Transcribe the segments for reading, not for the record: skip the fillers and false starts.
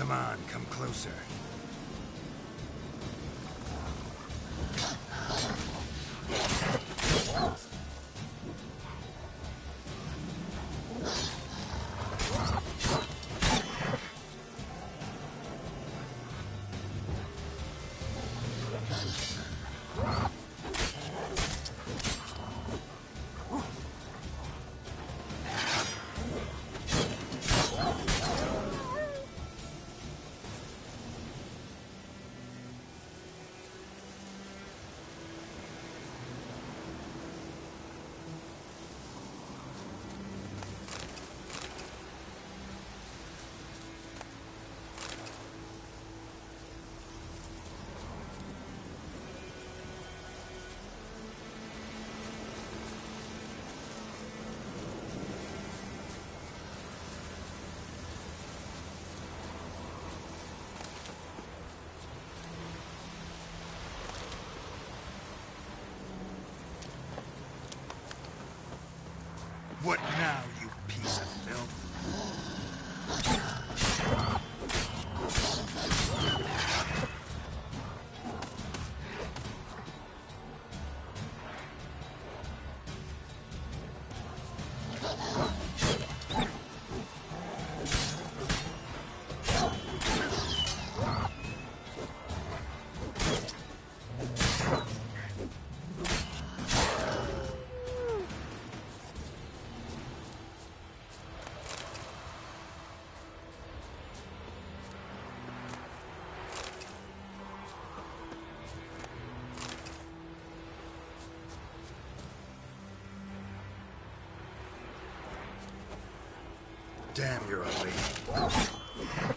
Come on, come closer. What now, you piece of Damn, you're ugly.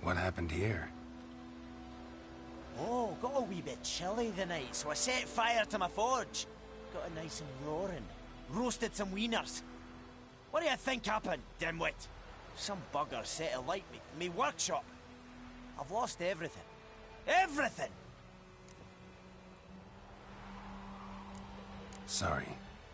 What happened here? Oh, got a wee bit chilly the night, so I set fire to my forge. Got it nice and roaring. Roasted some wieners. What do you think happened, dimwit? Some bugger set alight me workshop. I've lost everything. Everything! Sorry.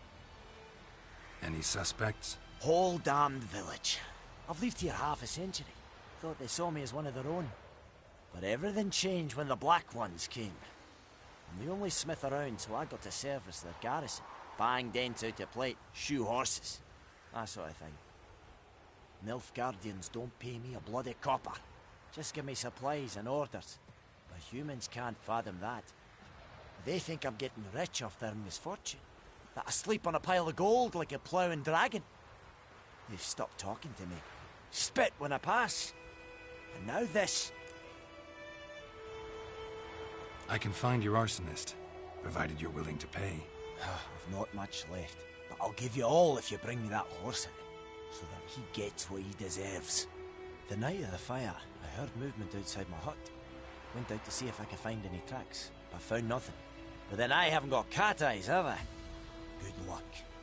Any suspects? Whole damned village. I've lived here half a century. Thought they saw me as one of their own. But everything changed when the Black Ones came. I'm the only smith around, so I got to service their garrison. Bang dents out of plate, shoe horses. That sort of thing. Nilfgaardians don't pay me a bloody copper. Just give me supplies and orders. But humans can't fathom that. They think I'm getting rich off their misfortune. That I sleep on a pile of gold like a ploughing dragon. They've stopped talking to me. Spit when I pass. And now this. I can find your arsonist, provided you're willing to pay. I've not much left, but I'll give you all if you bring me that horse in, so that he gets what he deserves. The night of the fire, I heard movement outside my hut. Went out to see if I could find any tracks, but found nothing. But then I haven't got cat eyes, have I? Good luck.